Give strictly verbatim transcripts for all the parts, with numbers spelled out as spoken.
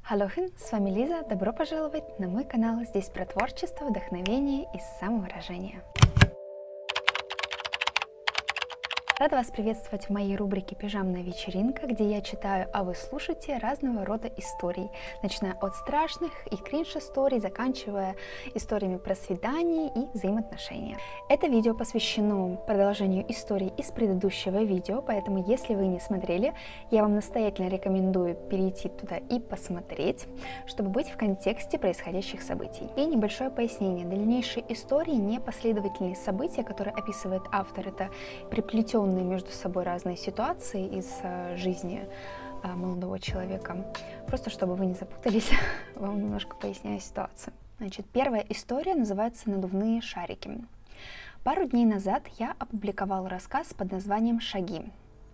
Алохин, с вами Лиза, добро пожаловать на мой канал, здесь про творчество, вдохновение и самовыражение. Рада вас приветствовать в моей рубрике «Пижамная вечеринка», где я читаю, а вы слушаете разного рода историй, начиная от страшных и кринж-историй, заканчивая историями про свидания и взаимоотношения. Это видео посвящено продолжению историй из предыдущего видео, поэтому если вы не смотрели, я вам настоятельно рекомендую перейти туда и посмотреть, чтобы быть в контексте происходящих событий. И небольшое пояснение. Дальнейшие истории не последовательные события, которые описывает автор, это приплетенные между собой разные ситуации из э, жизни э, молодого человека. Просто чтобы вы не запутались, вам немножко поясняю ситуацию. Значит, первая история называется «Надувные шарики». Пару дней назад я опубликовала рассказ под названием «Шаги».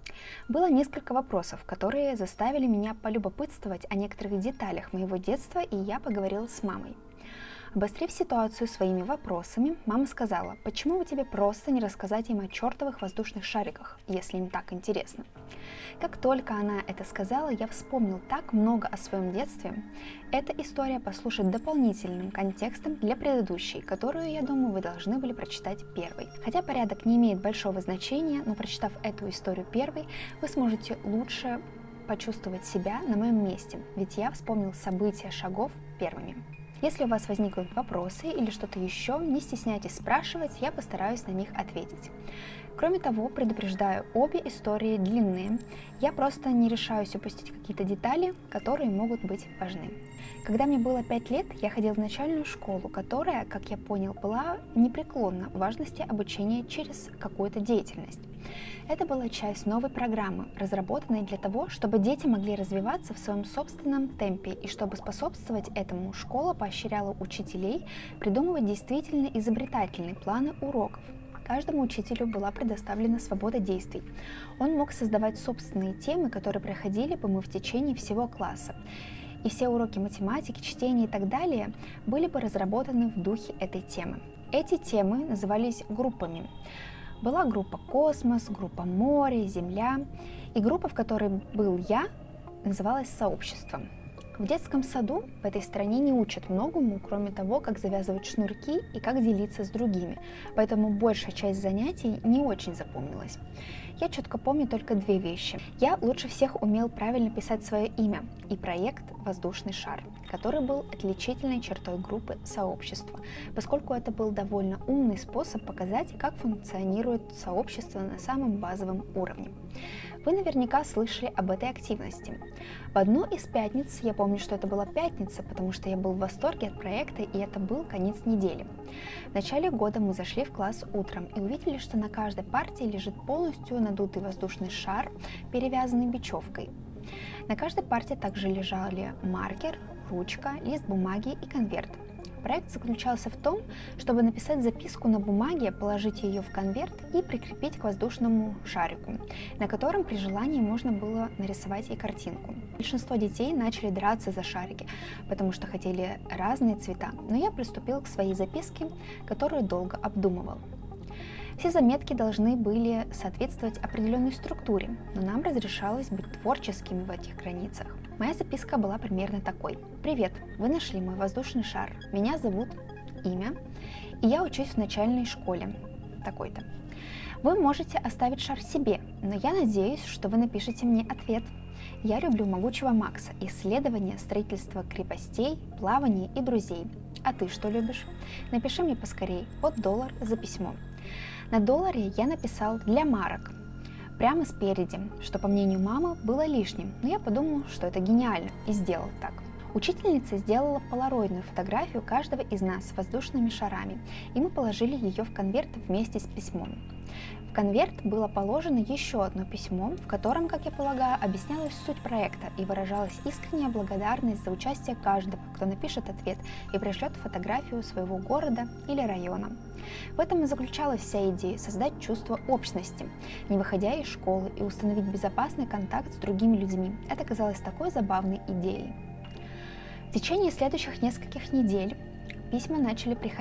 Было несколько вопросов, которые заставили меня полюбопытствовать о некоторых деталях моего детства, и я поговорила с мамой. Обострив ситуацию своими вопросами, мама сказала: «Почему бы тебе просто не рассказать им о чертовых воздушных шариках, если им так интересно?» Как только она это сказала, я вспомнил так много о своем детстве. Эта история послужит дополнительным контекстом для предыдущей, которую, я думаю, вы должны были прочитать первой. Хотя порядок не имеет большого значения, но прочитав эту историю первой, вы сможете лучше почувствовать себя на моем месте, ведь я вспомнил события шагов первыми. Если у вас возникнут вопросы или что-то еще, не стесняйтесь спрашивать, я постараюсь на них ответить. Кроме того, предупреждаю, обе истории длинные, я просто не решаюсь упустить какие-то детали, которые могут быть важны. Когда мне было пять лет, я ходил в начальную школу, которая, как я понял, была непреклонна в важности обучения через какую-то деятельность. Это была часть новой программы, разработанной для того, чтобы дети могли развиваться в своем собственном темпе, и чтобы способствовать этому, школа поощряла учителей придумывать действительно изобретательные планы уроков. Каждому учителю была предоставлена свобода действий. Он мог создавать собственные темы, которые проходили бы мы в течение всего класса. И все уроки математики, чтения и так далее были бы разработаны в духе этой темы. Эти темы назывались группами. Была группа «Космос», группа «Море», «Земля», и группа, в которой был я, называлась «Сообществом». В детском саду в этой стране не учат многому, кроме того, как завязывать шнурки и как делиться с другими, поэтому большая часть занятий не очень запомнилась. Я четко помню только две вещи. Я лучше всех умел правильно писать свое имя и проект «Воздушный шар», который был отличительной чертой группы «Сообщество», поскольку это был довольно умный способ показать, как функционирует сообщество на самом базовом уровне. Вы наверняка слышали об этой активности. В одну из пятниц, я помню, что это была пятница, потому что я был в восторге от проекта, и это был конец недели. В начале года мы зашли в класс утром и увидели, что на каждой партии лежит полностью надутый воздушный шар, перевязанный бечевкой. На каждой партии также лежали маркер, ручка, лист бумаги и конверт. Проект заключался в том, чтобы написать записку на бумаге, положить ее в конверт и прикрепить к воздушному шарику, на котором при желании можно было нарисовать и картинку. Большинство детей начали драться за шарики, потому что хотели разные цвета, но я приступил к своей записке, которую долго обдумывал. Все заметки должны были соответствовать определенной структуре, но нам разрешалось быть творческими в этих границах. Моя записка была примерно такой: «Привет, вы нашли мой воздушный шар. Меня зовут имя, и я учусь в начальной школе такой-то. Вы можете оставить шар себе, но я надеюсь, что вы напишите мне ответ. Я люблю могучего Макса, исследования, строительство крепостей, плавание и друзей. А ты что любишь? Напиши мне поскорей, вот доллар за письмо». На долларе я написал «для марок» прямо спереди, что, по мнению мамы, было лишним, но я подумал, что это гениально, и сделал так. Учительница сделала полароидную фотографию каждого из нас с воздушными шарами, и мы положили ее в конверт вместе с письмом. В конверт было положено еще одно письмо, в котором, как я полагаю, объяснялась суть проекта и выражалась искренняя благодарность за участие каждого, кто напишет ответ и пришлет фотографию своего города или района. В этом и заключалась вся идея – создать чувство общности, не выходя из школы, и установить безопасный контакт с другими людьми. Это казалось такой забавной идеей. В течение следующих нескольких недель письма начали приходить.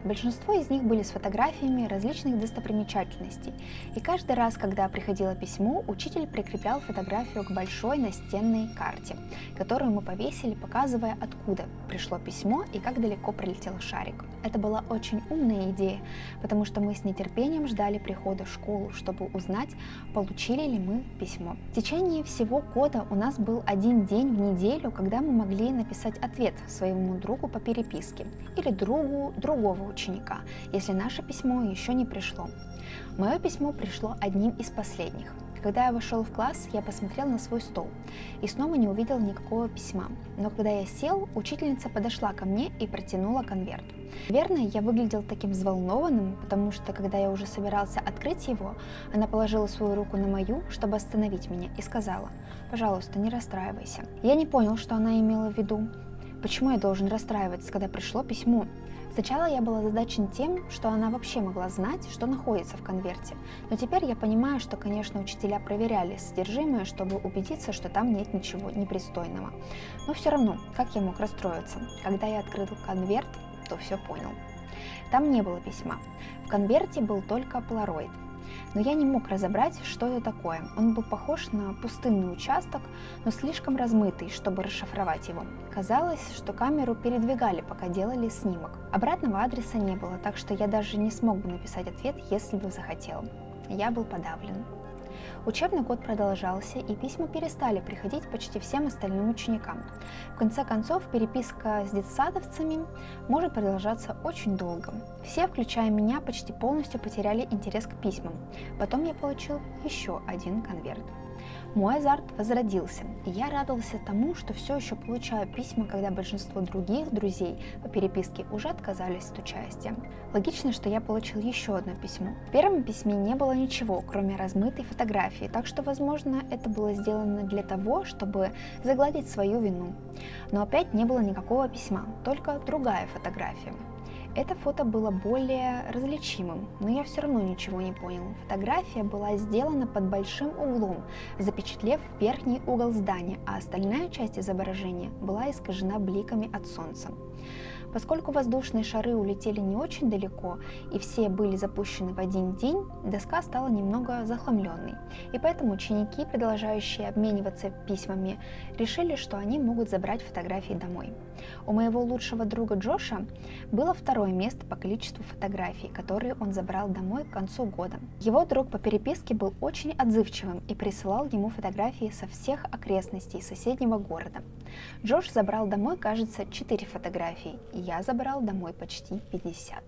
Большинство из них были с фотографиями различных достопримечательностей, и каждый раз, когда приходило письмо, учитель прикреплял фотографию к большой настенной карте, которую мы повесили, показывая, откуда пришло письмо и как далеко прилетел шарик. Это была очень умная идея, потому что мы с нетерпением ждали прихода в школу, чтобы узнать, получили ли мы письмо. В течение всего года у нас был один день в неделю, когда мы могли написать ответ своему другу по переписке или другу другого ученика, если наше письмо еще не пришло. Мое письмо пришло одним из последних. Когда я вошел в класс, я посмотрел на свой стол и снова не увидел никакого письма. Но когда я сел, учительница подошла ко мне и протянула конверт. Наверное, я выглядел таким взволнованным, потому что, когда я уже собирался открыть его, она положила свою руку на мою, чтобы остановить меня, и сказала: «Пожалуйста, не расстраивайся». Я не понял, что она имела в виду. Почему я должен расстраиваться, когда пришло письмо? Сначала я был озадачен тем, что она вообще могла знать, что находится в конверте, но теперь я понимаю, что, конечно, учителя проверяли содержимое, чтобы убедиться, что там нет ничего непристойного. Но все равно, как я мог расстроиться? Когда я открыл конверт, то все понял. Там не было письма. В конверте был только полароид. Но я не мог разобрать, что это такое. Он был похож на пустынный участок, но слишком размытый, чтобы расшифровать его. Казалось, что камеру передвигали, пока делали снимок. Обратного адреса не было, так что я даже не смог бы написать ответ, если бы захотел. Я был подавлен. Учебный год продолжался, и письма перестали приходить почти всем остальным ученикам. В конце концов, переписка с детсадовцами может продолжаться очень долго. Все, включая меня, почти полностью потеряли интерес к письмам. Потом я получил еще один конверт. Мой азарт возродился, и я радовался тому, что все еще получаю письма, когда большинство других друзей по переписке уже отказались от участия. Логично, что я получил еще одно письмо. В первом письме не было ничего, кроме размытой фотографии, так что, возможно, это было сделано для того, чтобы загладить свою вину. Но опять не было никакого письма, только другая фотография. Это фото было более различимым, но я все равно ничего не понял. Фотография была сделана под большим углом, запечатлев верхний угол здания, а остальная часть изображения была искажена бликами от солнца. Поскольку воздушные шары улетели не очень далеко и все были запущены в один день, доска стала немного захламленной, и поэтому ученики, продолжающие обмениваться письмами, решили, что они могут забрать фотографии домой. У моего лучшего друга Джоша было второе место по количеству фотографий, которые он забрал домой к концу года. Его друг по переписке был очень отзывчивым и присылал ему фотографии со всех окрестностей соседнего города. Джош забрал домой, кажется, четыре фотографии, и я забрал домой почти пятьдесят.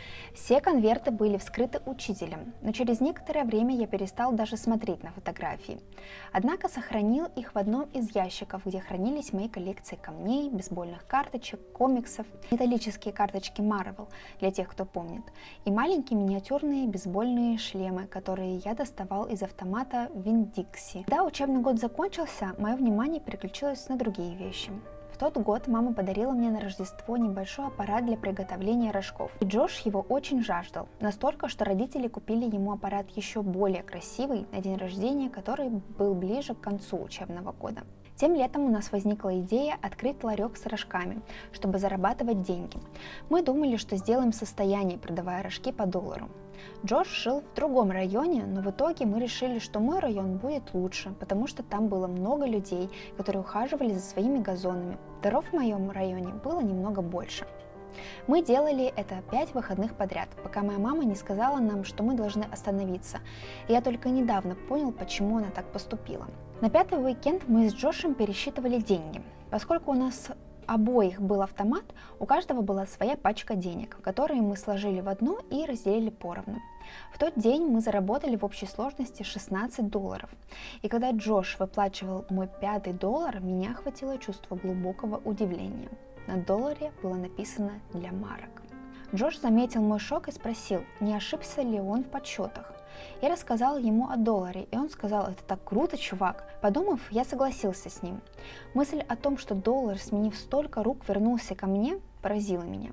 Все конверты были вскрыты учителем, но через некоторое время я перестал даже смотреть на фотографии. Однако сохранил их в одном из ящиков, где хранились мои коллекции камней, бейсбольных карточек, комиксов, металлические карточки Marvel, для тех, кто помнит, и маленькие миниатюрные бейсбольные шлемы, которые я доставал из автомата Winn-Dixie. Когда учебный год закончился, мое внимание переключилось на другие вещи. В тот год мама подарила мне на Рождество небольшой аппарат для приготовления рожков, и Джош его очень жаждал, настолько, что родители купили ему аппарат еще более красивый на день рождения, который был ближе к концу учебного года. Тем летом у нас возникла идея открыть ларек с рожками, чтобы зарабатывать деньги. Мы думали, что сделаем состояние, продавая рожки по доллару. Джош жил в другом районе, но в итоге мы решили, что мой район будет лучше, потому что там было много людей, которые ухаживали за своими газонами. Дорог в моем районе было немного больше. Мы делали это пять выходных подряд, пока моя мама не сказала нам, что мы должны остановиться. И я только недавно понял, почему она так поступила. На пятый уикенд мы с Джошем пересчитывали деньги. Поскольку у нас обоих был автомат, у каждого была своя пачка денег, которые мы сложили в одну и разделили поровну. В тот день мы заработали в общей сложности шестнадцать долларов. И когда Джош выплачивал мой пятый доллар, меня охватило чувство глубокого удивления. На долларе было написано «для марок». Джош заметил мой шок и спросил, не ошибся ли он в подсчетах. Я рассказал ему о долларе, и он сказал: «Это так круто, чувак!» Подумав, я согласился с ним. Мысль о том, что доллар, сменив столько рук, вернулся ко мне, поразила меня.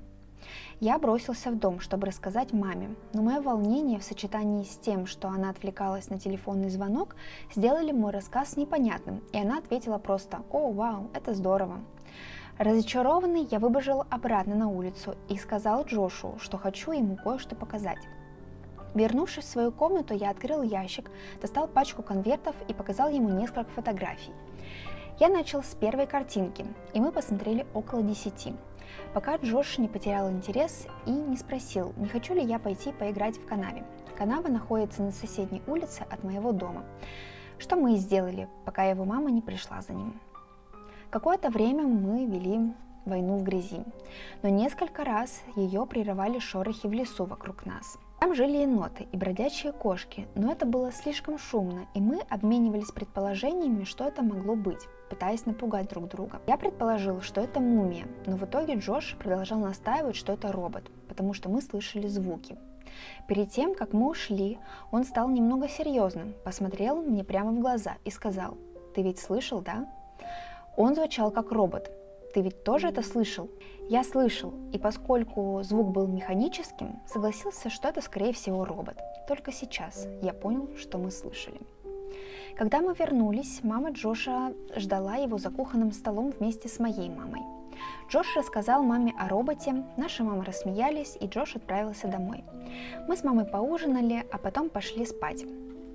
Я бросился в дом, чтобы рассказать маме, но мое волнение в сочетании с тем, что она отвлекалась на телефонный звонок, сделали мой рассказ непонятным, и она ответила просто: «О, вау, это здорово!» Разочарованный, я выбежал обратно на улицу и сказал Джошу, что хочу ему кое-что показать. Вернувшись в свою комнату, я открыл ящик, достал пачку конвертов и показал ему несколько фотографий. Я начал с первой картинки, и мы посмотрели около десяти, пока Джош не потерял интерес и не спросил, не хочу ли я пойти поиграть в канаве. Канава находится на соседней улице от моего дома, что мы и сделали, пока его мама не пришла за ним. Какое-то время мы вели войну в грязи, но несколько раз ее прерывали шорохи в лесу вокруг нас. Там жили еноты и бродячие кошки, но это было слишком шумно, и мы обменивались предположениями, что это могло быть, пытаясь напугать друг друга. Я предположил, что это мумия, но в итоге Джош продолжал настаивать, что это робот, потому что мы слышали звуки. Перед тем, как мы ушли, он стал немного серьезным, посмотрел мне прямо в глаза и сказал: «Ты ведь слышал, да?» Он звучал как робот. «Ты ведь тоже это слышал?» Я слышал, и поскольку звук был механическим, согласился, что это скорее всего робот. Только сейчас я понял, что мы слышали. Когда мы вернулись, мама Джоша ждала его за кухонным столом вместе с моей мамой. Джош рассказал маме о роботе, наши мамы рассмеялись, и Джош отправился домой. Мы с мамой поужинали, а потом пошли спать.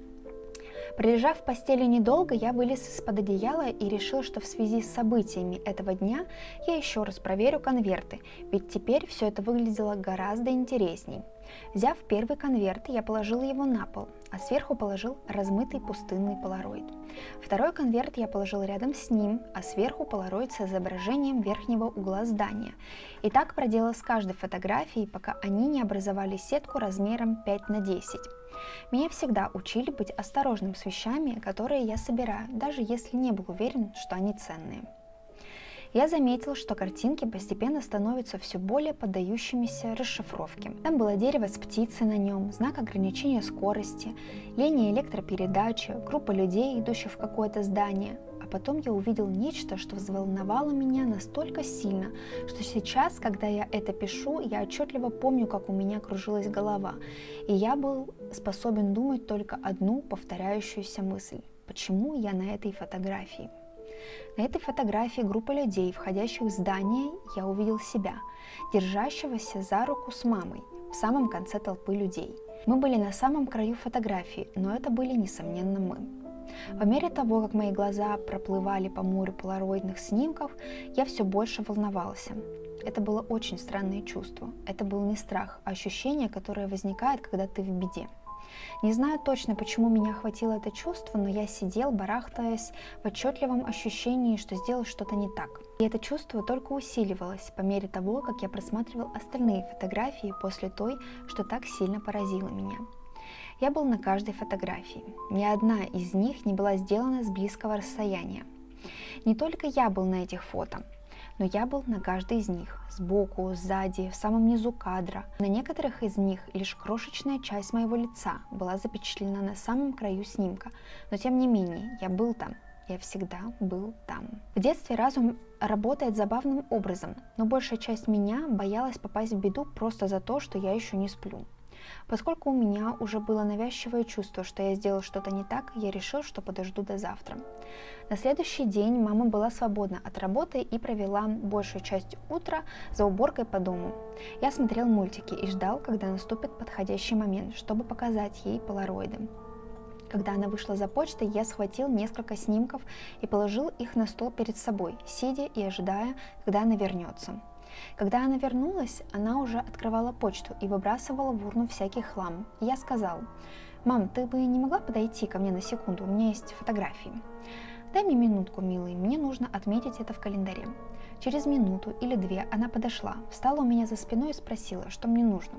Пролежав в постели недолго, я вылез из-под одеяла и решил, что в связи с событиями этого дня я еще раз проверю конверты, ведь теперь все это выглядело гораздо интересней. Взяв первый конверт, я положил его на пол, а сверху положил размытый пустынный полароид. Второй конверт я положил рядом с ним, а сверху полароид с изображением верхнего угла здания. И так проделал с каждой фотографией, пока они не образовали сетку размером пять на десять. Меня всегда учили быть осторожным с вещами, которые я собираю, даже если не был уверен, что они ценные. Я заметил, что картинки постепенно становятся все более поддающимися расшифровке. Там было дерево с птицей на нем, знак ограничения скорости, линия электропередачи, группа людей, идущих в какое-то здание. А потом я увидел нечто, что взволновало меня настолько сильно, что сейчас, когда я это пишу, я отчетливо помню, как у меня кружилась голова, и я был способен думать только одну повторяющуюся мысль: почему я на этой фотографии? На этой фотографии группы людей, входящих в здание, я увидел себя, держащегося за руку с мамой, в самом конце толпы людей. Мы были на самом краю фотографии, но это были, несомненно, мы. По мере того, как мои глаза проплывали по морю полароидных снимков, я все больше волновался. Это было очень странное чувство. Это был не страх, а ощущение, которое возникает, когда ты в беде. Не знаю точно, почему меня охватило это чувство, но я сидел, барахтаясь в отчетливом ощущении, что сделал что-то не так. И это чувство только усиливалось по мере того, как я просматривал остальные фотографии после той, что так сильно поразило меня. Я был на каждой фотографии. Ни одна из них не была сделана с близкого расстояния. Не только я был на этих фото, но я был на каждой из них, сбоку, сзади, в самом низу кадра. На некоторых из них лишь крошечная часть моего лица была запечатлена на самом краю снимка, но тем не менее я был там, я всегда был там. В детстве разум работает забавным образом, но большая часть меня боялась попасть в беду просто за то, что я еще не сплю. Поскольку у меня уже было навязчивое чувство, что я сделал что-то не так, я решил, что подожду до завтра. На следующий день мама была свободна от работы и провела большую часть утра за уборкой по дому. Я смотрел мультики и ждал, когда наступит подходящий момент, чтобы показать ей полароиды. Когда она вышла за почтой, я схватил несколько снимков и положил их на стол перед собой, сидя и ожидая, когда она вернется. Когда она вернулась, она уже открывала почту и выбрасывала в урну всякий хлам. И я сказал: «Мам, ты бы не могла подойти ко мне на секунду? У меня есть фотографии». «Дай мне минутку, милый, мне нужно отметить это в календаре». Через минуту или две она подошла, встала у меня за спиной и спросила, что мне нужно.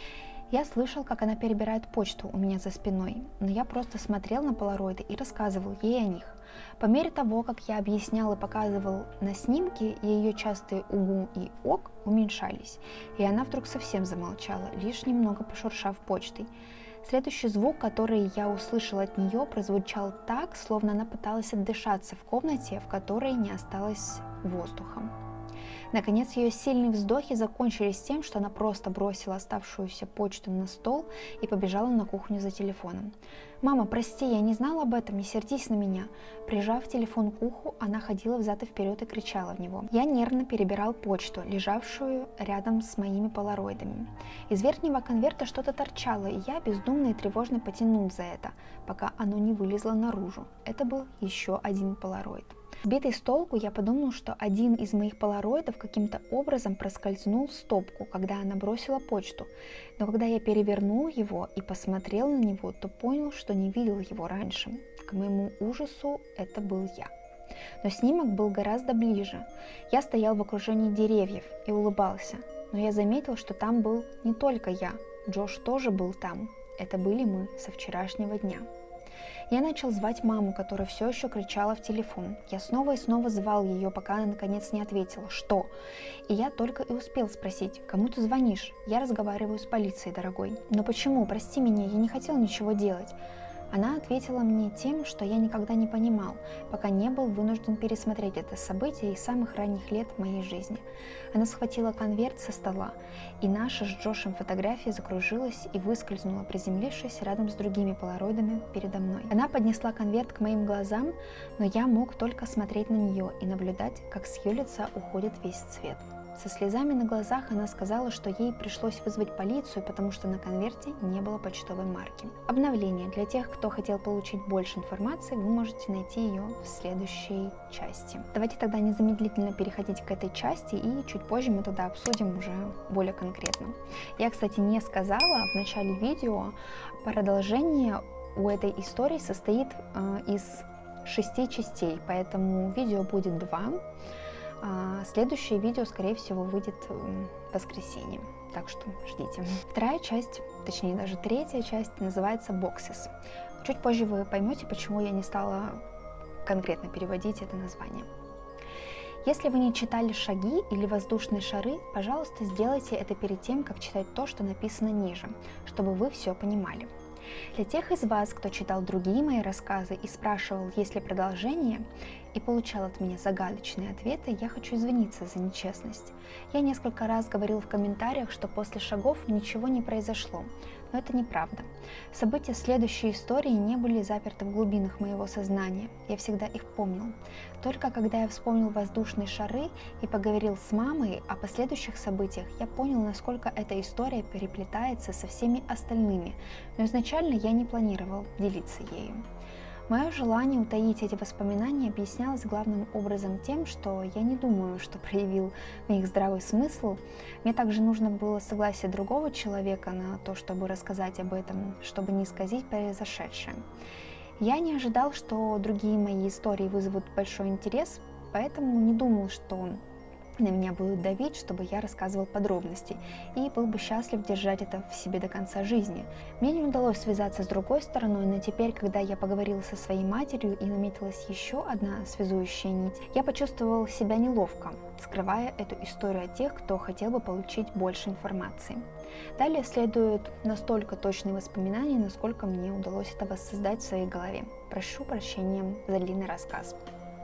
Я слышал, как она перебирает почту у меня за спиной, но я просто смотрел на полароиды и рассказывал ей о них. По мере того, как я объяснял и показывал на снимке, ее частые «угу» и «ок» уменьшались, и она вдруг совсем замолчала, лишь немного пошуршав почтой. Следующий звук, который я услышал от нее, прозвучал так, словно она пыталась отдышаться в комнате, в которой не осталось воздуха. Наконец, ее сильные вздохи закончились тем, что она просто бросила оставшуюся почту на стол и побежала на кухню за телефоном. «Мама, прости, я не знала об этом, не сердись на меня». Прижав телефон к уху, она ходила взад и вперед и кричала в него. Я нервно перебирал почту, лежавшую рядом с моими полароидами. Из верхнего конверта что-то торчало, и я бездумно и тревожно потянул за это, пока оно не вылезло наружу. Это был еще один полароид. Сбитый с толку, я подумал, что один из моих полароидов каким-то образом проскользнул в стопку, когда она бросила почту. Но когда я перевернул его и посмотрел на него, то понял, что не видел его раньше. К моему ужасу, это был я. Но снимок был гораздо ближе. Я стоял в окружении деревьев и улыбался. Но я заметил, что там был не только я. Джош тоже был там. Это были мы со вчерашнего дня. Я начал звать маму, которая все еще кричала в телефон. Я снова и снова звал ее, пока она наконец не ответила «Что?». И я только и успел спросить «Кому ты звонишь?». «Я разговариваю с полицией, дорогой». «Но почему? Прости меня, я не хотел ничего делать». Она ответила мне тем, что я никогда не понимал, пока не был вынужден пересмотреть это событие из самых ранних лет в моей жизни. Она схватила конверт со стола, и наша с Джошем фотография закружилась и выскользнула, приземлившись рядом с другими полароидами передо мной. Она поднесла конверт к моим глазам, но я мог только смотреть на нее и наблюдать, как с ее лица уходит весь цвет. Со слезами на глазах она сказала, что ей пришлось вызвать полицию, потому что на конверте не было почтовой марки. Обновление. Для тех, кто хотел получить больше информации, вы можете найти ее в следующей части. Давайте тогда незамедлительно переходить к этой части, и чуть позже мы тогда обсудим уже более конкретно. Я, кстати, не сказала в начале видео, продолжение у этой истории состоит э, из шести частей, поэтому видео будет два. А следующее видео, скорее всего, выйдет в воскресенье, так что ждите. Вторая часть, точнее даже третья часть, называется «Boxes». Чуть позже вы поймете, почему я не стала конкретно переводить это название. Если вы не читали «Шаги» или «Воздушные шары», пожалуйста, сделайте это перед тем, как читать то, что написано ниже, чтобы вы все понимали. Для тех из вас, кто читал другие мои рассказы и спрашивал, есть ли продолжение, и получал от меня загадочные ответы, я хочу извиниться за нечестность. Я несколько раз говорил в комментариях, что после «Шагов» ничего не произошло, но это неправда. События следующей истории не были заперты в глубинах моего сознания, я всегда их помнил. Только когда я вспомнил «Воздушные шары» и поговорил с мамой о последующих событиях, я понял, насколько эта история переплетается со всеми остальными, но изначально я не планировал делиться ею. Мое желание утаить эти воспоминания объяснялось главным образом тем, что я не думаю, что проявил в них здравый смысл. Мне также нужно было согласие другого человека на то, чтобы рассказать об этом, чтобы не исказить произошедшее. Я не ожидал, что другие мои истории вызовут большой интерес, поэтому не думал, что на меня будут давить, чтобы я рассказывал подробности, и был бы счастлив держать это в себе до конца жизни. Мне не удалось связаться с другой стороной, но теперь, когда я поговорила со своей матерью и наметилась еще одна связующая нить, я почувствовал себя неловко, скрывая эту историю от тех, кто хотел бы получить больше информации. Далее следуют настолько точные воспоминания, насколько мне удалось это воссоздать в своей голове. Прошу прощения за длинный рассказ.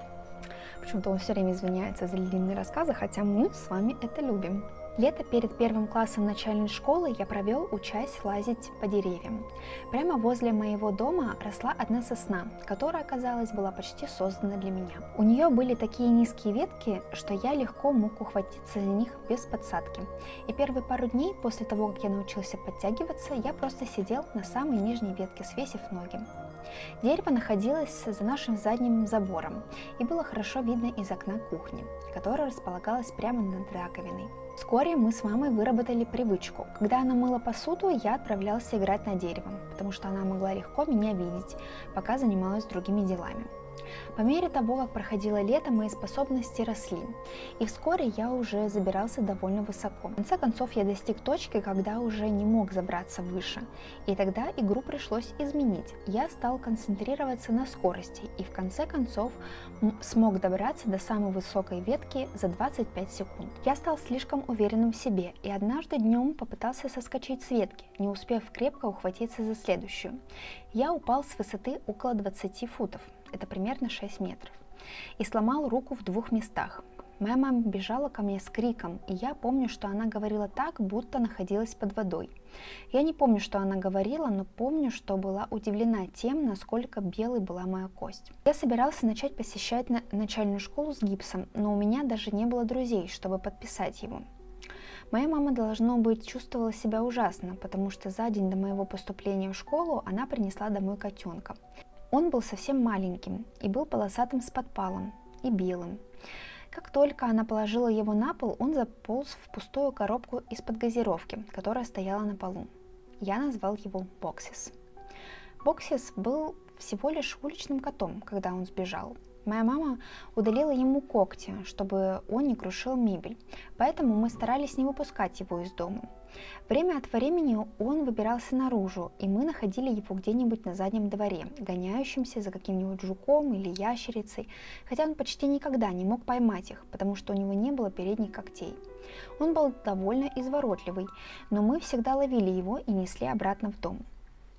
Почему-то он все время извиняется за длинные рассказы, хотя мы с вами это любим. Лето перед первым классом начальной школы я провел, учась лазить по деревьям. Прямо возле моего дома росла одна сосна, которая, казалось, была почти создана для меня. У нее были такие низкие ветки, что я легко мог ухватиться за них без подсадки. И первые пару дней после того, как я научился подтягиваться, я просто сидел на самой нижней ветке, свесив ноги. Дерево находилось за нашим задним забором и было хорошо видно из окна кухни, которая располагалась прямо над раковиной. Вскоре мы с мамой выработали привычку. Когда она мыла посуду, я отправлялся играть над деревом, потому что она могла легко меня видеть, пока занималась другими делами. По мере того, как проходило лето, мои способности росли, и вскоре я уже забирался довольно высоко. В конце концов, я достиг точки, когда уже не мог забраться выше, и тогда игру пришлось изменить. Я стал концентрироваться на скорости, и в конце концов смог добраться до самой высокой ветки за двадцать пять секунд. Я стал слишком уверенным в себе, и однажды днем попытался соскочить с ветки, не успев крепко ухватиться за следующую. Я упал с высоты около двадцати футов. Это примерно шесть метров, и сломал руку в двух местах. Моя мама бежала ко мне с криком, и я помню, что она говорила так, будто находилась под водой. Я не помню, что она говорила, но помню, что была удивлена тем, насколько белой была моя кость. Я собирался начать посещать на- начальную школу с гипсом, но у меня даже не было друзей, чтобы подписать его. Моя мама, должно быть, чувствовала себя ужасно, потому что за день до моего поступления в школу она принесла домой котенка. Он был совсем маленьким и был полосатым с подпалом и белым. Как только она положила его на пол, он заполз в пустую коробку из-под газировки, которая стояла на полу. Я назвал его Боксис. Боксис был всего лишь уличным котом, когда он сбежал. Моя мама удалила ему когти, чтобы он не крушил мебель, поэтому мы старались не выпускать его из дома. Время от времени он выбирался наружу, и мы находили его где-нибудь на заднем дворе, гоняющимся за каким-нибудь жуком или ящерицей, хотя он почти никогда не мог поймать их, потому что у него не было передних когтей. Он был довольно изворотливый, но мы всегда ловили его и несли обратно в дом.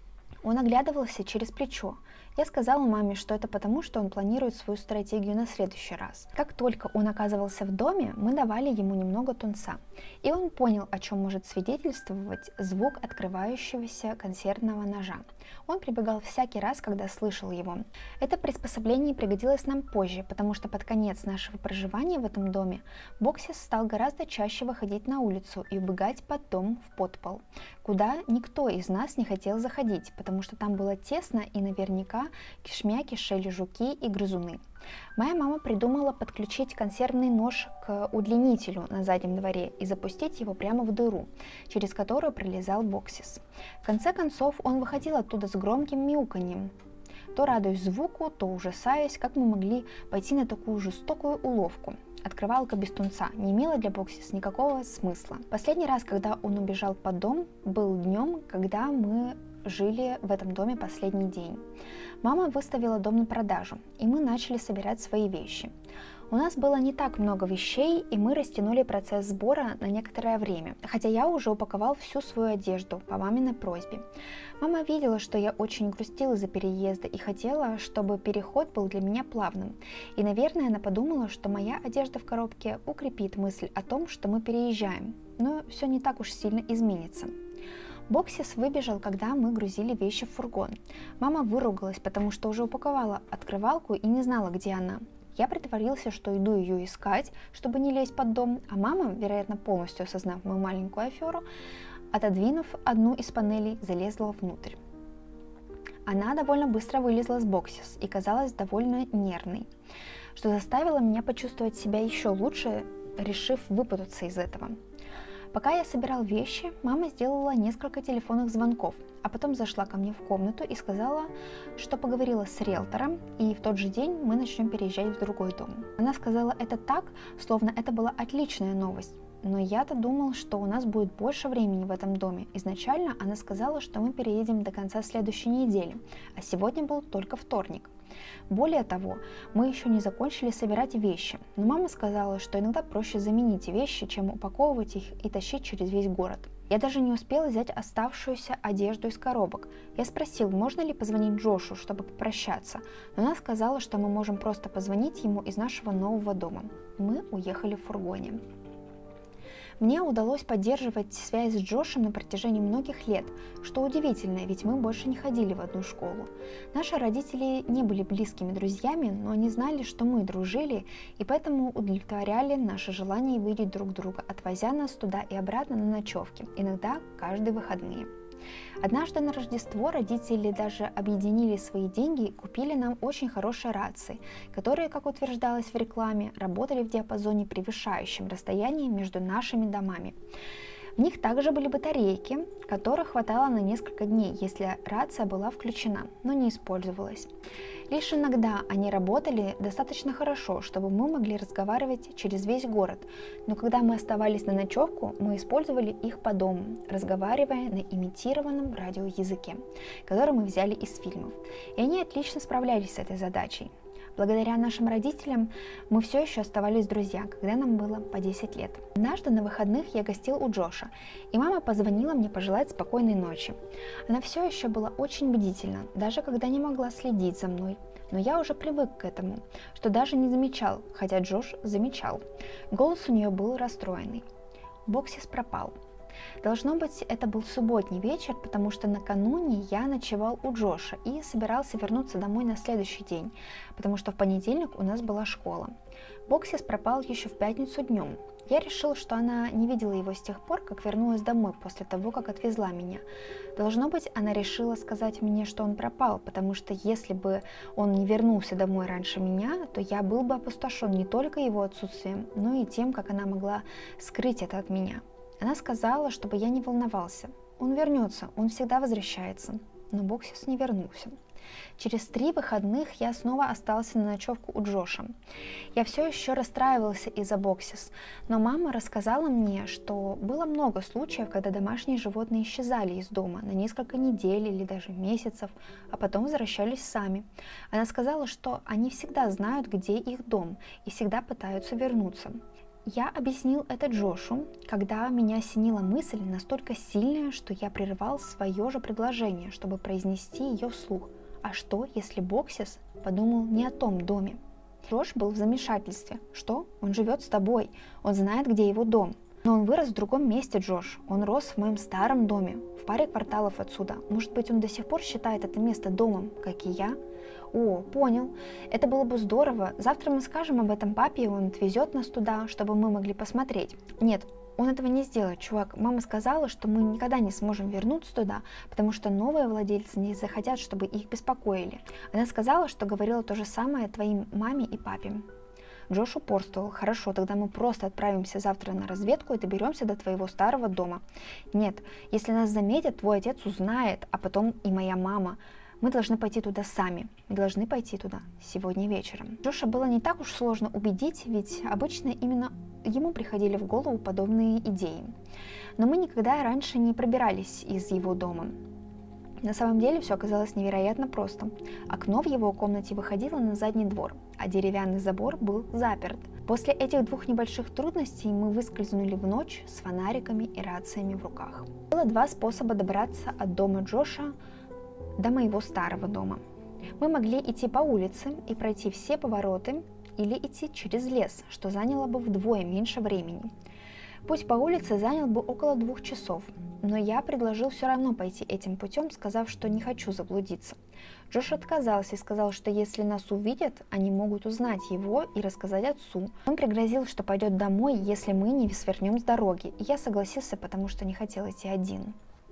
Он оглядывался через плечо. Я сказала маме, что это потому, что он планирует свою стратегию на следующий раз. Как только он оказывался в доме, мы давали ему немного тунца, и он понял, о чем может свидетельствовать звук открывающегося консервного ножа. Он прибегал всякий раз, когда слышал его. Это приспособление пригодилось нам позже, потому что под конец нашего проживания в этом доме Боксис стал гораздо чаще выходить на улицу и убегать под дом в подпол, куда никто из нас не хотел заходить, потому что там было тесно и наверняка кишмя кишели жуки и грызуны. Моя мама придумала подключить консервный нож к удлинителю на заднем дворе и запустить его прямо в дыру, через которую пролезал Боксис. В конце концов он выходил оттуда с громким мяуканьем, то радуясь звуку, то ужасаясь, как мы могли пойти на такую жестокую уловку. Открывалка без тунца не имела для Боксис никакого смысла. Последний раз, когда он убежал под дом, был днем, когда мы жили в этом доме последний день. Мама выставила дом на продажу, и мы начали собирать свои вещи. У нас было не так много вещей, и мы растянули процесс сбора на некоторое время, хотя я уже упаковал всю свою одежду по маминой просьбе. Мама видела, что я очень грустила из-за переезда и хотела, чтобы переход был для меня плавным. И, наверное, она подумала, что моя одежда в коробке укрепит мысль о том, что мы переезжаем, но все не так уж сильно изменится. Боксис выбежал, когда мы грузили вещи в фургон. Мама выругалась, потому что уже упаковала открывалку и не знала, где она. Я притворился, что иду ее искать, чтобы не лезть под дом, а мама, вероятно, полностью осознав мою маленькую аферу, отодвинув одну из панелей, залезла внутрь. Она довольно быстро вылезла с Боксис и казалась довольно нервной, что заставило меня почувствовать себя еще лучше, решив выпутаться из этого. Пока я собирал вещи, мама сделала несколько телефонных звонков, а потом зашла ко мне в комнату и сказала, что поговорила с риэлтором, и в тот же день мы начнем переезжать в другой дом. Она сказала это так, словно это была отличная новость, но я-то думал, что у нас будет больше времени в этом доме. Изначально она сказала, что мы переедем до конца следующей недели, а сегодня был только вторник. Более того, мы еще не закончили собирать вещи, но мама сказала, что иногда проще заменить вещи, чем упаковывать их и тащить через весь город. Я даже не успела взять оставшуюся одежду из коробок. Я спросил, можно ли позвонить Джошу, чтобы попрощаться, но она сказала, что мы можем просто позвонить ему из нашего нового дома. Мы уехали в фургоне. Мне удалось поддерживать связь с Джошем на протяжении многих лет, что удивительно, ведь мы больше не ходили в одну школу. Наши родители не были близкими друзьями, но они знали, что мы дружили, и поэтому удовлетворяли наше желание видеть друг друга, отвозя нас туда и обратно на ночевки, иногда каждые выходные. Однажды на Рождество родители даже объединили свои деньги и купили нам очень хорошие рации, которые, как утверждалось в рекламе, работали в диапазоне, превышающем расстояние между нашими домами. В них также были батарейки, которых хватало на несколько дней, если рация была включена, но не использовалась. Лишь иногда они работали достаточно хорошо, чтобы мы могли разговаривать через весь город, но когда мы оставались на ночевку, мы использовали их по дому, разговаривая на имитированном радиоязыке, который мы взяли из фильмов, и они отлично справлялись с этой задачей. Благодаря нашим родителям мы все еще оставались друзья, когда нам было по десять лет. Однажды на выходных я гостил у Джоша, и мама позвонила мне пожелать спокойной ночи. Она все еще была очень бдительна, даже когда не могла следить за мной. но я уже привык к этому, что даже не замечал, хотя Джош замечал. Голос у нее был расстроенный. Боксис пропал. Должно быть, это был субботний вечер, потому что накануне я ночевал у Джоша и собирался вернуться домой на следующий день, потому что в понедельник у нас была школа. Боксис пропал еще в пятницу днем. Я решил, что она не видела его с тех пор, как вернулась домой после того, как отвезла меня. Должно быть, она решила сказать мне, что он пропал, потому что если бы он не вернулся домой раньше меня, то я был бы опустошен не только его отсутствием, но и тем, как она могла скрыть это от меня. Она сказала, чтобы я не волновался. Он вернется, он всегда возвращается. Но Боксис не вернулся. Через три выходных я снова остался на ночевку у Джоша. Я все еще расстраивался из-за Боксис, но мама рассказала мне, что было много случаев, когда домашние животные исчезали из дома на несколько недель или даже месяцев, а потом возвращались сами. Она сказала, что они всегда знают, где их дом, и всегда пытаются вернуться. Я объяснил это Джошу, когда меня осенила мысль настолько сильная, что я прервал свое же предложение, чтобы произнести ее вслух. А что, если Боксис подумал не о том доме? Джош был в замешательстве. Что? Он живет с тобой. Он знает, где его дом. Но он вырос в другом месте, Джош. Он рос в моем старом доме, в паре кварталов отсюда. Может быть, он до сих пор считает это место домом, как и я? О, понял. Это было бы здорово. Завтра мы скажем об этом папе, и он отвезет нас туда, чтобы мы могли посмотреть. Нет, он этого не сделает, чувак. Мама сказала, что мы никогда не сможем вернуться туда, потому что новые владельцы не захотят, чтобы их беспокоили. Она сказала, что говорила то же самое твоим маме и папе. Джош упорствовал. Хорошо, тогда мы просто отправимся завтра на разведку и доберемся до твоего старого дома. Нет, если нас заметят, твой отец узнает, а потом и моя мама. Мы должны пойти туда сами. Мы должны пойти туда сегодня вечером. Джоша было не так уж сложно убедить, ведь обычно именно ему приходили в голову подобные идеи. Но мы никогда раньше не пробирались из его дома. На самом деле все оказалось невероятно просто. Окно в его комнате выходило на задний двор, а деревянный забор был заперт. После этих двух небольших трудностей мы выскользнули в ночь с фонариками и рациями в руках. Было два способа добраться от дома Джоша до моего старого дома. Мы могли идти по улице и пройти все повороты, или идти через лес, что заняло бы вдвое меньше времени. Путь по улице занял бы около двух часов, но я предложил все равно пойти этим путем, сказав, что не хочу заблудиться. Джош отказался и сказал, что если нас увидят, они могут узнать его и рассказать отцу. Он пригрозил, что пойдет домой, если мы не свернем с дороги, и я согласился, потому что не хотел идти один.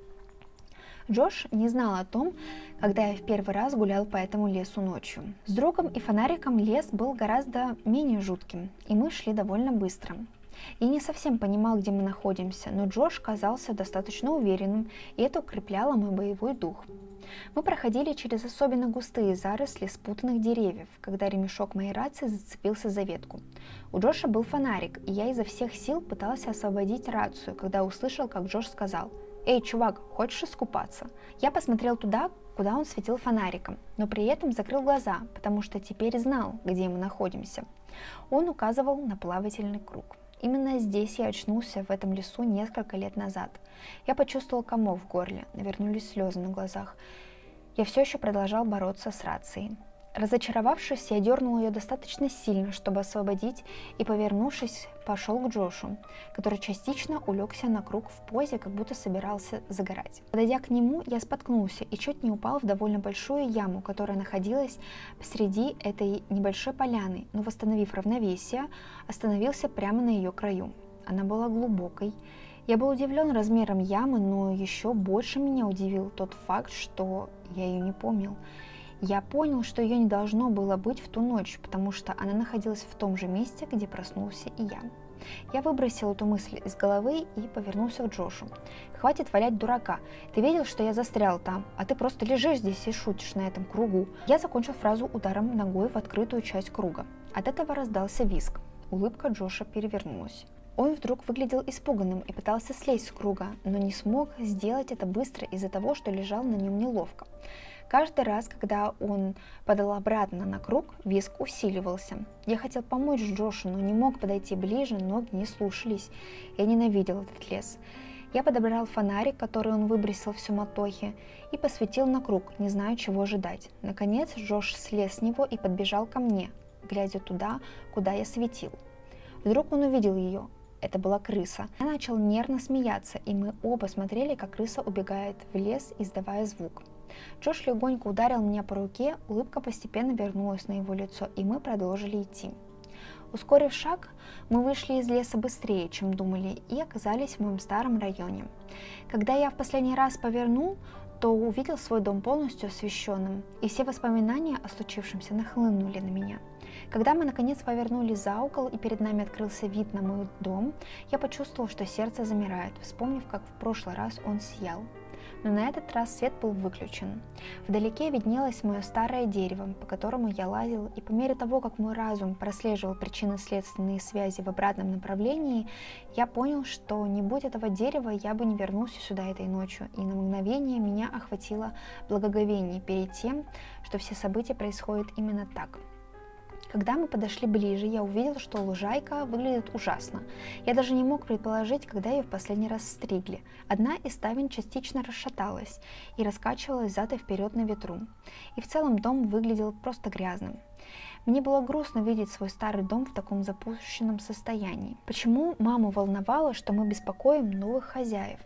Джош не знал о том, когда я в первый раз гулял по этому лесу ночью. С другом и фонариком лес был гораздо менее жутким, и мы шли довольно быстро. Я не совсем понимал, где мы находимся, но Джош казался достаточно уверенным, и это укрепляло мой боевой дух. Мы проходили через особенно густые заросли спутанных деревьев, когда ремешок моей рации зацепился за ветку. У Джоша был фонарик, и я изо всех сил пытался освободить рацию, когда услышал, как Джош сказал: «Эй, чувак, хочешь искупаться?» Я посмотрел туда, куда он светил фонариком, но при этом закрыл глаза, потому что теперь знал, где мы находимся. Он указывал на плавательный круг. Именно здесь я очнулся в этом лесу несколько лет назад. Я почувствовал комок в горле, навернулись слезы на глазах. Я все еще продолжал бороться с рацией. Разочаровавшись, я дернул ее достаточно сильно, чтобы освободить, и, повернувшись, пошел к Джошу, который частично улегся на круг в позе, как будто собирался загорать. Подойдя к нему, я споткнулся и чуть не упал в довольно большую яму, которая находилась посреди этой небольшой поляны, но, восстановив равновесие, остановился прямо на ее краю. Она была глубокой. Я был удивлен размером ямы, но еще больше меня удивил тот факт, что я ее не помнил. Я понял, что ее не должно было быть в ту ночь, потому что она находилась в том же месте, где проснулся и я. Я выбросил эту мысль из головы и повернулся к Джошу. «Хватит валять дурака. Ты видел, что я застрял там, а ты просто лежишь здесь и шутишь на этом кругу». Я закончил фразу ударом ногой в открытую часть круга. От этого раздался визг. Улыбка Джоша перевернулась. Он вдруг выглядел испуганным и пытался слезть с круга, но не смог сделать это быстро из-за того, что лежал на нем неловко. Каждый раз, когда он падал обратно на круг, визг усиливался. Я хотел помочь Джошу, но не мог подойти ближе, ноги не слушались. Я ненавидел этот лес. Я подобрал фонарик, который он выбросил в суматохе, и посветил на круг, не зная, чего ожидать. Наконец Джош слез с него и подбежал ко мне, глядя туда, куда я светил. Вдруг он увидел ее. Это была крыса. Я начал нервно смеяться, и мы оба смотрели, как крыса убегает в лес, издавая звук. Джош легонько ударил меня по руке, улыбка постепенно вернулась на его лицо, и мы продолжили идти. Ускорив шаг, мы вышли из леса быстрее, чем думали, и оказались в моем старом районе. Когда я в последний раз повернул, то увидел свой дом полностью освещенным, и все воспоминания о случившемся нахлынули на меня. Когда мы наконец повернули за угол, и перед нами открылся вид на мой дом, я почувствовал, что сердце замирает, вспомнив, как в прошлый раз он сиял. Но на этот раз свет был выключен. Вдалеке виднелось мое старое дерево, по которому я лазил, и по мере того, как мой разум прослеживал причинно-следственные связи в обратном направлении, я понял, что не будь этого дерева, я бы не вернулся сюда этой ночью, и на мгновение меня охватило благоговение перед тем, что все события происходят именно так. Когда мы подошли ближе, я увидел, что лужайка выглядит ужасно. Я даже не мог предположить, когда ее в последний раз стригли. Одна из ставен частично расшаталась и раскачивалась взад и вперед на ветру. И в целом дом выглядел просто грязным. Мне было грустно видеть свой старый дом в таком запущенном состоянии. Почему маму волновало, что мы беспокоим новых хозяев,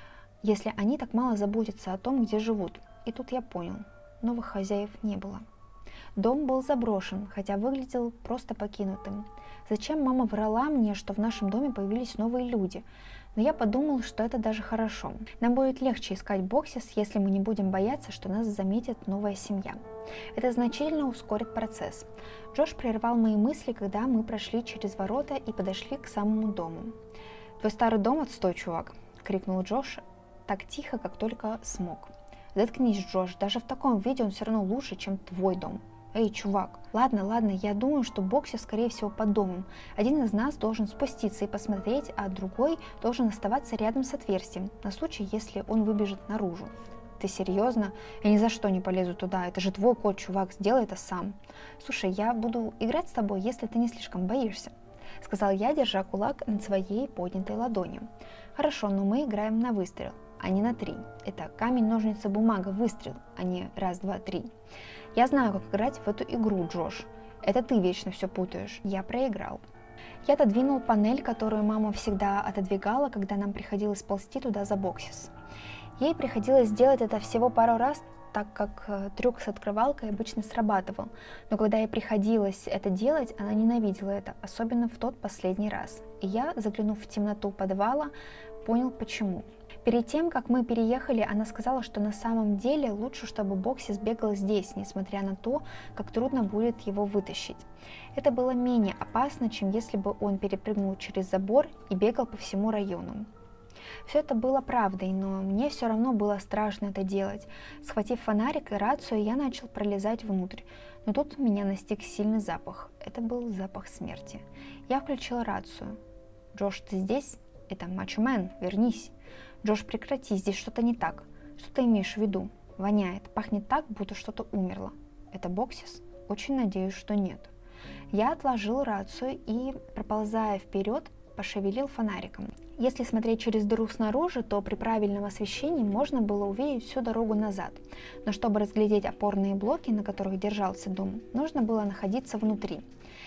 если они так мало заботятся о том, где живут? И тут я понял, новых хозяев не было. Дом был заброшен, хотя выглядел просто покинутым. Зачем мама врала мне, что в нашем доме появились новые люди? Но я подумал, что это даже хорошо. Нам будет легче искать Боксис, если мы не будем бояться, что нас заметит новая семья. Это значительно ускорит процесс. Джош прервал мои мысли, когда мы прошли через ворота и подошли к самому дому. «Твой старый дом отстой, чувак!» — крикнул Джош так тихо, как только смог. «Заткнись, Джош, даже в таком виде он все равно лучше, чем твой дом». «Эй, чувак, ладно, ладно, я думаю, что Боксис, скорее всего, под домом. Один из нас должен спуститься и посмотреть, а другой должен оставаться рядом с отверстием, на случай, если он выбежит наружу». «Ты серьезно? Я ни за что не полезу туда, это же твой кот, чувак, сделай это сам». «Слушай, я буду играть с тобой, если ты не слишком боишься», — сказал я, держа кулак над своей поднятой ладонью. «Хорошо, но мы играем на выстрел, а не на три. Это камень, ножницы, бумага, выстрел, а не раз, два, три. Я знаю, как играть в эту игру, Джош. Это ты вечно все путаешь. Я проиграл». Я отодвинул панель, которую мама всегда отодвигала, когда нам приходилось ползти туда за Боксис. Ей приходилось делать это всего пару раз, так как э, трюк с открывалкой обычно срабатывал. Но когда ей приходилось это делать, она ненавидела это, особенно в тот последний раз. И я, заглянув в темноту подвала, понял почему. Перед тем, как мы переехали, она сказала, что на самом деле лучше, чтобы Боксис бегал здесь, несмотря на то, как трудно будет его вытащить. Это было менее опасно, чем если бы он перепрыгнул через забор и бегал по всему району. Все это было правдой, но мне все равно было страшно это делать. Схватив фонарик и рацию, я начал пролезать внутрь, но тут меня настиг сильный запах. Это был запах смерти. Я включил рацию. «Джош, ты здесь? Это Мачо Мэн, вернись». «Джош, прекрати, здесь что-то не так. Что ты имеешь в виду? Воняет, пахнет так, будто что-то умерло. Это Боксис? Очень надеюсь, что нет». Я отложил рацию и, проползая вперед, пошевелил фонариком. Если смотреть через дыру снаружи, то при правильном освещении можно было увидеть всю дорогу назад. Но чтобы разглядеть опорные блоки, на которых держался дом, нужно было находиться внутри.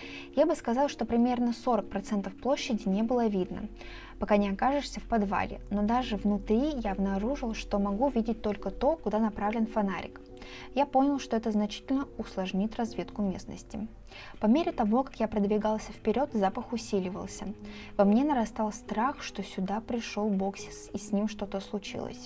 Я бы сказал, что примерно сорок процентов площади не было видно, пока не окажешься в подвале, но даже внутри я обнаружил, что могу видеть только то, куда направлен фонарик. Я понял, что это значительно усложнит разведку местности. По мере того, как я продвигался вперед, запах усиливался. Во мне нарастал страх, что сюда пришел Боксис и с ним что-то случилось.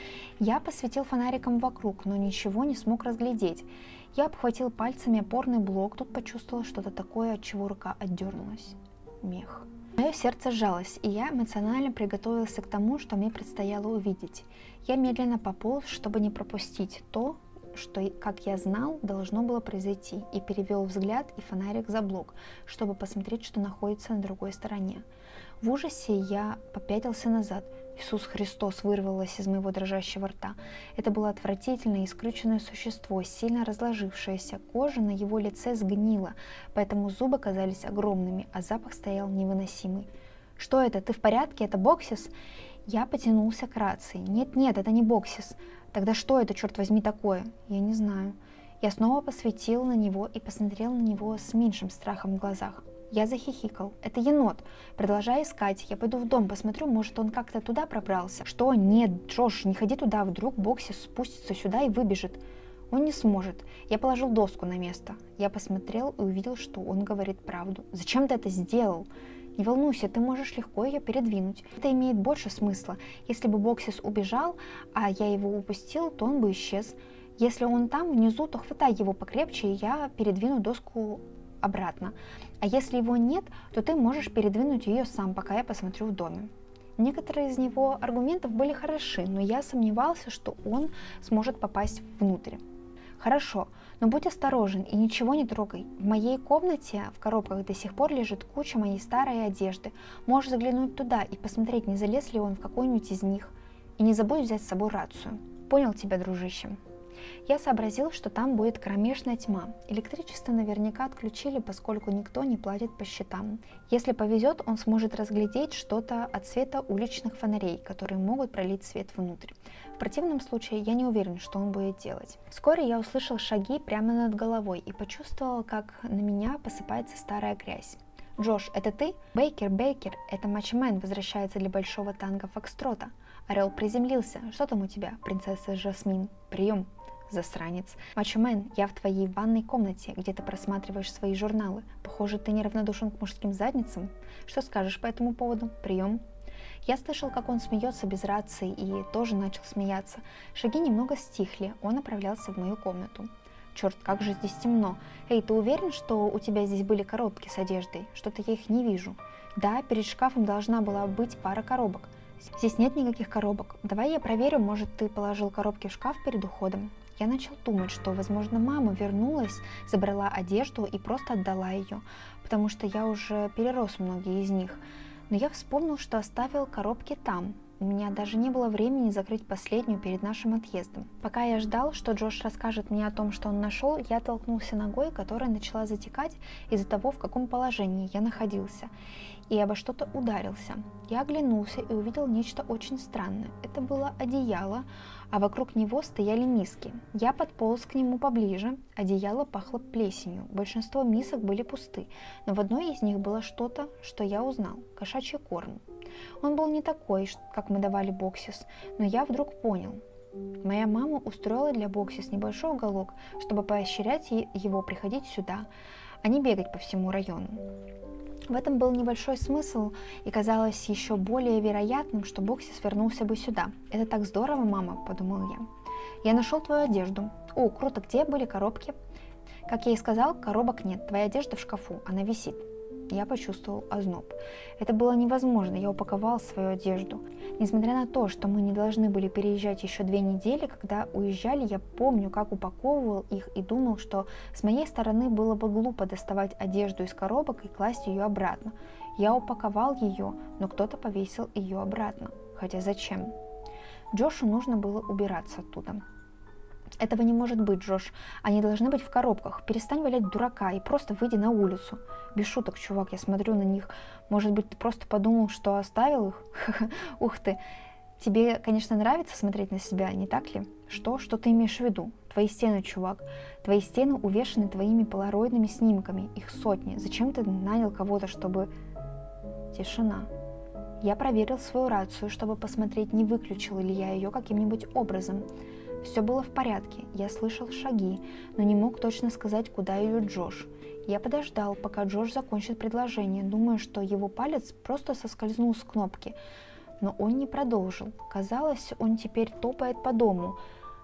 Я посветил фонариком вокруг, но ничего не смог разглядеть. Я обхватил пальцами опорный блок, тут почувствовал что-то такое, от чего рука отдернулась. Мех. Мое сердце сжалось, и я эмоционально приготовился к тому, что мне предстояло увидеть. Я медленно пополз, чтобы не пропустить то, что, как я знал, должно было произойти, и перевел взгляд и фонарик за блок, чтобы посмотреть, что находится на другой стороне. В ужасе я попятился назад. «Иисус Христос!» вырвалось из моего дрожащего рта. Это было отвратительное и скрюченное существо, сильно разложившееся. Кожа на его лице сгнила, поэтому зубы казались огромными, а запах стоял невыносимый. Что это? Ты в порядке? Это Боксис? Я потянулся к рации. Нет-нет, это не Боксис. Тогда что это, черт возьми, такое? Я не знаю. Я снова посветил на него и посмотрел на него с меньшим страхом в глазах. Я захихикал. Это енот. Продолжая искать. Я пойду в дом, посмотрю, может, он как-то туда пробрался. Что? Нет, Джош, не ходи туда. Вдруг Боксис спустится сюда и выбежит. Он не сможет. Я положил доску на место. Я посмотрел и увидел, что он говорит правду. Зачем ты это сделал? Не волнуйся, ты можешь легко ее передвинуть. Это имеет больше смысла. Если бы Боксис убежал, а я его упустил, то он бы исчез. Если он там внизу, то хватай его покрепче, и я передвину доску обратно. А если его нет, то ты можешь передвинуть ее сам, пока я посмотрю в доме. Некоторые из него аргументов были хороши, но я сомневался, что он сможет попасть внутрь. Хорошо, но будь осторожен и ничего не трогай. В моей комнате в коробках до сих пор лежит куча моей старой одежды. Можешь заглянуть туда и посмотреть, не залез ли он в какой-нибудь из них. И не забудь взять с собой рацию. Понял тебя, дружище. Я сообразил, что там будет кромешная тьма. Электричество наверняка отключили, поскольку никто не платит по счетам. Если повезет, он сможет разглядеть что-то от света уличных фонарей, которые могут пролить свет внутрь. В противном случае я не уверен, что он будет делать. Вскоре я услышал шаги прямо над головой и почувствовал, как на меня посыпается старая грязь. «Джош, это ты?» «Бейкер, Бейкер, это Мачомен возвращается для большого танго Фокстрота. Орел приземлился. Что там у тебя, принцесса Жасмин? Прием!» «Засранец. Мачомен, я в твоей ванной комнате, где ты просматриваешь свои журналы. Похоже, ты неравнодушен к мужским задницам. Что скажешь по этому поводу? Прием!» Я слышал, как он смеется без рации, и тоже начал смеяться. Шаги немного стихли, он направлялся в мою комнату. «Черт, как же здесь темно. Эй, ты уверен, что у тебя здесь были коробки с одеждой? Что-то я их не вижу». «Да, перед шкафом должна была быть пара коробок». «Здесь нет никаких коробок. Давай я проверю, может, ты положил коробки в шкаф перед уходом». Я начал думать, что, возможно, мама вернулась, забрала одежду и просто отдала ее, потому что я уже перерос многие из них. Но я вспомнил, что оставил коробки там. У меня даже не было времени закрыть последнюю перед нашим отъездом. Пока я ждал, что Джош расскажет мне о том, что он нашел, я толкнулся ногой, которая начала затекать из-за того, в каком положении я находился, и обо что-то ударился. Я оглянулся и увидел нечто очень странное. Это было одеяло, а вокруг него стояли миски. Я подполз к нему поближе. Одеяло пахло плесенью. Большинство мисок были пусты, но в одной из них было что-то, что я узнал – кошачий корм. Он был не такой, как мы давали Боксис, но я вдруг понял. Моя мама устроила для Боксис небольшой уголок, чтобы поощрять его приходить сюда, а не бегать по всему району. В этом был небольшой смысл, и казалось еще более вероятным, что Боксис вернулся бы сюда. «Это так здорово, мама», — подумал я. «Я нашел твою одежду». «О, круто, где были коробки?» «Как я и сказал, коробок нет, твоя одежда в шкафу, она висит». Я почувствовал озноб. Это было невозможно, я упаковал свою одежду. Несмотря на то, что мы не должны были переезжать еще две недели, когда уезжали, я помню, как упаковывал их и думал, что с моей стороны было бы глупо доставать одежду из коробок и класть ее обратно. Я упаковал ее, но кто-то повесил ее обратно. Хотя зачем? Джошу нужно было убираться оттуда. «Этого не может быть, Джош. Они должны быть в коробках. Перестань валять дурака и просто выйди на улицу». «Без шуток, чувак, я смотрю на них. Может быть, ты просто подумал, что оставил их?» «Ух ты. Тебе, конечно, нравится смотреть на себя, не так ли?» «Что? Что ты имеешь в виду?» «Твои стены, чувак. Твои стены увешаны твоими полароидными снимками. Их сотни. Зачем ты нанял кого-то, чтобы...» Тишина. Я проверил свою рацию, чтобы посмотреть, не выключил ли я ее каким-нибудь образом. Все было в порядке, я слышал шаги, но не мог точно сказать, куда идет Джош. Я подождал, пока Джош закончит предложение, думая, что его палец просто соскользнул с кнопки. Но он не продолжил. Казалось, он теперь топает по дому.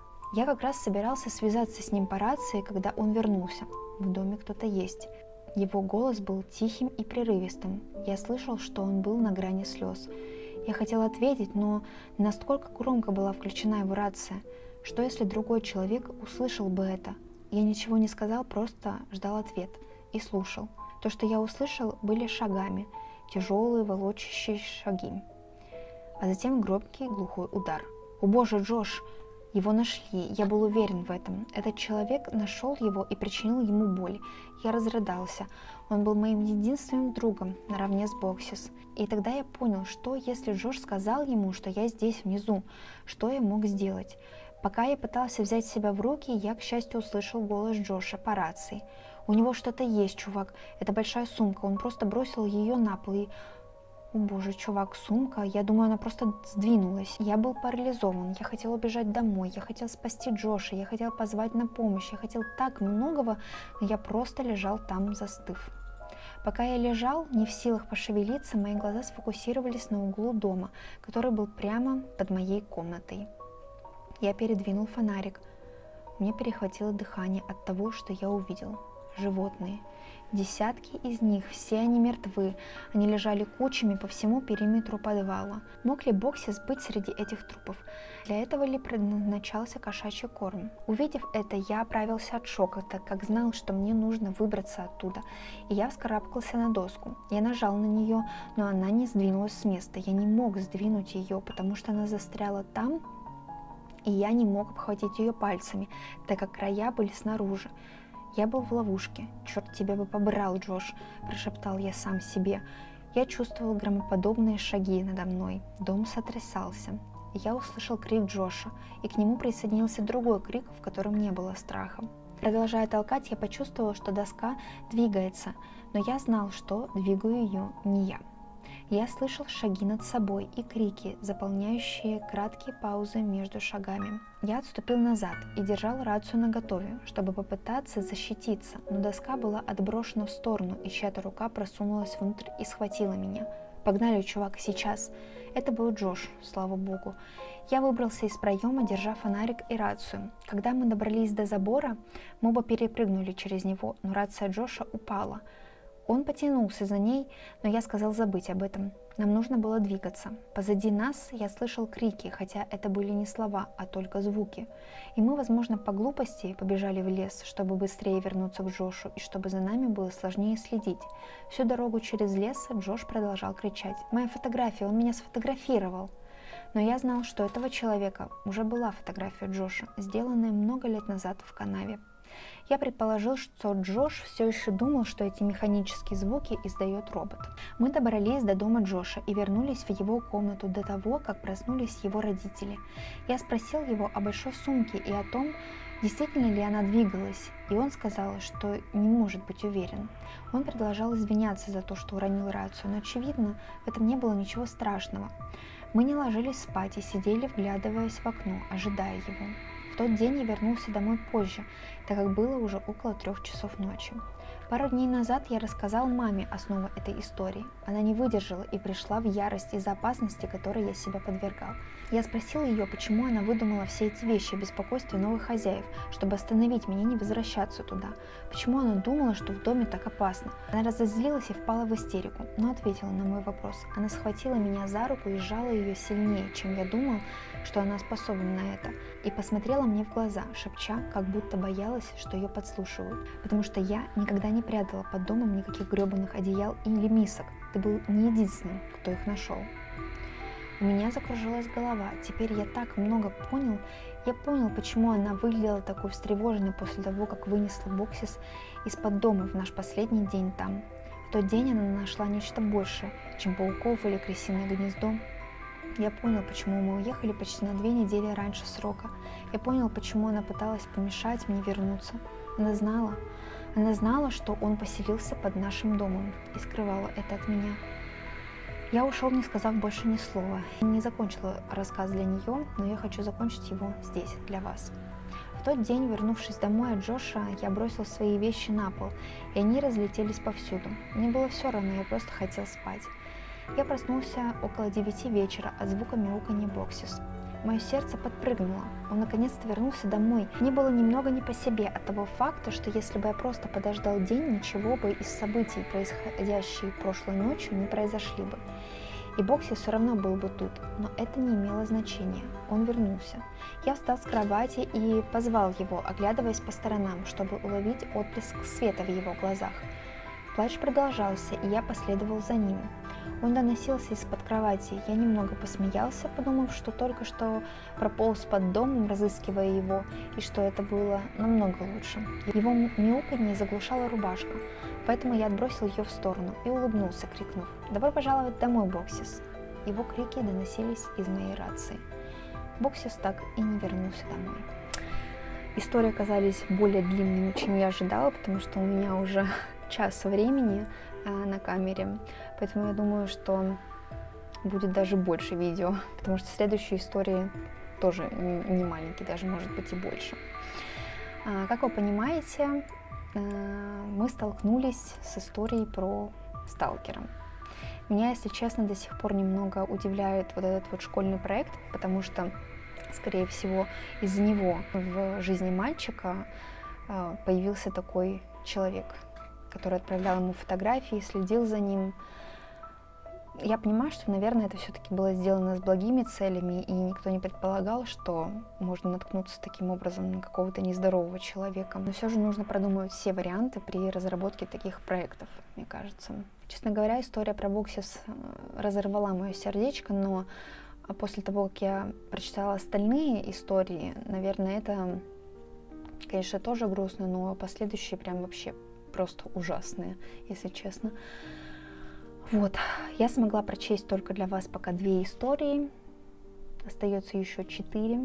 Я как раз собирался связаться с ним по рации, когда он вернулся. В доме кто-то есть. Его голос был тихим и прерывистым. Я слышал, что он был на грани слез. Я хотел ответить, но настолько громко была включена его рация. Что если другой человек услышал бы это? Я ничего не сказал, просто ждал ответ и слушал. То, что я услышал, были шагами, тяжелые волочащие шаги. А затем громкий глухой удар. «О боже, Джош!» Его нашли, я был уверен в этом. Этот человек нашел его и причинил ему боль. Я разрыдался. Он был моим единственным другом, наравне с Боксис. И тогда я понял, что если Джош сказал ему, что я здесь внизу, что я мог сделать? Пока я пытался взять себя в руки, я, к счастью, услышал голос Джоша по рации. «У него что-то есть, чувак. Это большая сумка. Он просто бросил ее на пол и...» О боже, чувак, сумка. Я думаю, она просто сдвинулась. Я был парализован. Я хотел убежать домой. Я хотел спасти Джоша. Я хотел позвать на помощь. Я хотел так многого, но я просто лежал там, застыв. Пока я лежал, не в силах пошевелиться, мои глаза сфокусировались на углу дома, который был прямо под моей комнатой. Я передвинул фонарик. Мне перехватило дыхание от того, что я увидел. Животные. Десятки из них, все они мертвы. Они лежали кучами по всему периметру подвала. Мог ли Боксис быть среди этих трупов? Для этого ли предназначался кошачий корм? Увидев это, я оправился от шока, так как знал, что мне нужно выбраться оттуда. И я вскарабкался на доску. Я нажал на нее, но она не сдвинулась с места. Я не мог сдвинуть ее, потому что она застряла там, и я не мог обхватить ее пальцами, так как края были снаружи. Я был в ловушке. «Черт тебя бы побрал, Джош!» – прошептал я сам себе. Я чувствовал громоподобные шаги надо мной. Дом сотрясался. Я услышал крик Джоша, и к нему присоединился другой крик, в котором не было страха. Продолжая толкать, я почувствовал, что доска двигается, но я знал, что двигаю ее не я. Я слышал шаги над собой и крики, заполняющие краткие паузы между шагами. Я отступил назад и держал рацию наготове, чтобы попытаться защититься, но доска была отброшена в сторону, и чья-то рука просунулась внутрь и схватила меня. «Погнали, чувак, сейчас!» Это был Джош, слава богу. Я выбрался из проема, держа фонарик и рацию. Когда мы добрались до забора, мы оба перепрыгнули через него, но рация Джоша упала. Он потянулся за ней, но я сказал забыть об этом. Нам нужно было двигаться. Позади нас я слышал крики, хотя это были не слова, а только звуки. И мы, возможно, по глупости побежали в лес, чтобы быстрее вернуться к Джошу и чтобы за нами было сложнее следить. Всю дорогу через лес Джош продолжал кричать: «Моя фотография, он меня сфотографировал!» Но я знал, что у этого человека уже была фотография Джоша, сделанная много лет назад в канаве. Я предположил, что Джош все еще думал, что эти механические звуки издает робот. Мы добрались до дома Джоша и вернулись в его комнату до того, как проснулись его родители. Я спросил его о большой сумке и о том, действительно ли она двигалась, и он сказал, что не может быть уверен. Он продолжал извиняться за то, что уронил рацию, но, очевидно, в этом не было ничего страшного. Мы не ложились спать и сидели, вглядываясь в окно, ожидая его. В тот день я вернулся домой позже, так как было уже около трех часов ночи. Пару дней назад я рассказал маме основу этой истории. Она не выдержала и пришла в ярость из-за опасности, которой я себя подвергал. Я спросил ее, почему она выдумала все эти вещи о беспокойстве новых хозяев, чтобы остановить меня не возвращаться туда. Почему она думала, что в доме так опасно. Она разозлилась и впала в истерику, но ответила на мой вопрос. Она схватила меня за руку и сжала ее сильнее, чем я думал, что она способна на это, и посмотрела мне в глаза, шепча, как будто боялась, что ее подслушивают. Потому что я никогда не прятала под домом никаких гребаных одеял или мисок. Ты был не единственным, кто их нашел. У меня закружилась голова. Теперь я так много понял. Я понял, почему она выглядела такой встревоженной после того, как вынесла Боксис из-под дома в наш последний день там. В тот день она нашла нечто большее, чем пауков или крысиное гнездо. Я понял, почему мы уехали почти на две недели раньше срока. Я понял, почему она пыталась помешать мне вернуться. Она знала. Она знала, что он поселился под нашим домом и скрывала это от меня. Я ушел, не сказав больше ни слова. Я не закончила рассказ для нее, но я хочу закончить его здесь, для вас. В тот день, вернувшись домой от Джоша, я бросил свои вещи на пол, и они разлетелись повсюду. Мне было все равно, я просто хотел спать. Я проснулся около девяти вечера от звука мяуканья Боксис. Мое сердце подпрыгнуло. Он наконец-то вернулся домой. Мне было немного не по себе от того факта, что если бы я просто подождал день, ничего бы из событий, происходящих прошлой ночью, не произошли бы. И Боксис все равно был бы тут, но это не имело значения. Он вернулся. Я встал с кровати и позвал его, оглядываясь по сторонам, чтобы уловить отблеск света в его глазах. Плач продолжался, и я последовал за ним. Он доносился из-под кровати. Я немного посмеялся, подумав, что только что прополз под домом, разыскивая его, и что это было намного лучше. Его мяуканье заглушала рубашка, поэтому я отбросил ее в сторону и улыбнулся, крикнув: «Добро пожаловать домой, Боксис!» Его крики доносились из моей рации. Боксис так и не вернулся домой. Истории оказались более длинными, чем я ожидала, потому что у меня уже час времени а, на камере, поэтому я думаю, что будет даже больше видео, потому что следующие истории тоже не маленькие, даже может быть и больше. А, как вы понимаете, а, мы столкнулись с историей про сталкера. Меня, если честно, до сих пор немного удивляет вот этот вот школьный проект, потому что, скорее всего, из-за него в жизни мальчика а, появился такой человек, который отправлял ему фотографии, следил за ним. Я понимаю, что, наверное, это все-таки было сделано с благими целями, и никто не предполагал, что можно наткнуться таким образом на какого-то нездорового человека. Но все же нужно продумывать все варианты при разработке таких проектов, мне кажется. Честно говоря, история про Боксис разорвала мое сердечко, но после того, как я прочитала остальные истории, наверное, это, конечно, тоже грустно, но последующие прям вообще просто ужасные, если честно. Вот, я смогла прочесть только для вас пока две истории, остается еще четыре.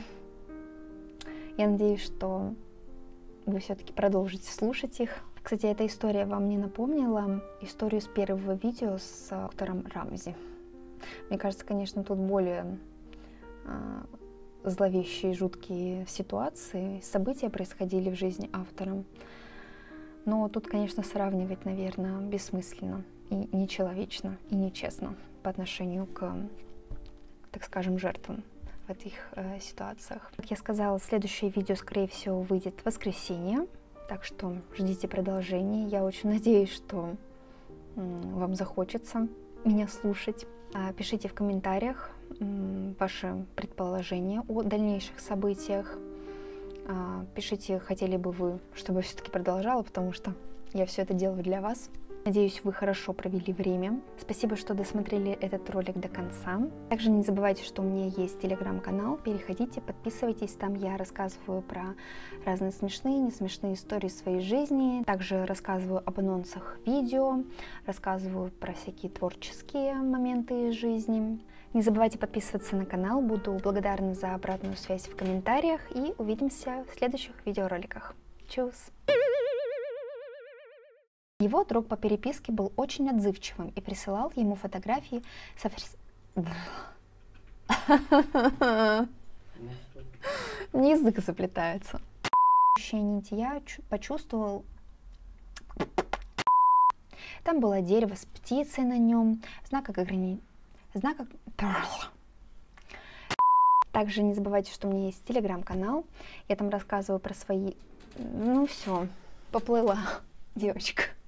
Я надеюсь, что вы все-таки продолжите слушать их. Кстати, эта история вам не напомнила историю с первого видео с доктором Рамзи. Мне кажется, конечно, тут более э, зловещие, жуткие ситуации, события происходили в жизни автора. Но тут, конечно, сравнивать, наверное, бессмысленно и нечеловечно, и нечестно по отношению к, так скажем, жертвам в этих э, ситуациях. Как я сказала, следующее видео, скорее всего, выйдет в воскресенье, так что ждите продолжения. Я очень надеюсь, что м, вам захочется меня слушать. А, пишите в комментариях м, ваши предположения о дальнейших событиях. Пишите, хотели бы вы, чтобы я все-таки продолжала, потому что я все это делаю для вас. Надеюсь, вы хорошо провели время. Спасибо, что досмотрели этот ролик до конца. Также не забывайте, что у меня есть телеграм-канал. Переходите, подписывайтесь. Там я рассказываю про разные смешные, не смешные истории своей жизни. Также рассказываю об анонсах видео, рассказываю про всякие творческие моменты из жизни. Не забывайте подписываться на канал, буду благодарна за обратную связь в комментариях и увидимся в следующих видеороликах. Чус! Его друг по переписке был очень отзывчивым и присылал ему фотографии со фрис... Мне язык заплетается. Ощущение я почувствовал... Там было дерево с птицей на нем, знак ограничения. Знак... Также не забывайте, что у меня есть телеграм-канал. Я там рассказываю про свои... Ну все, поплыла, девочка.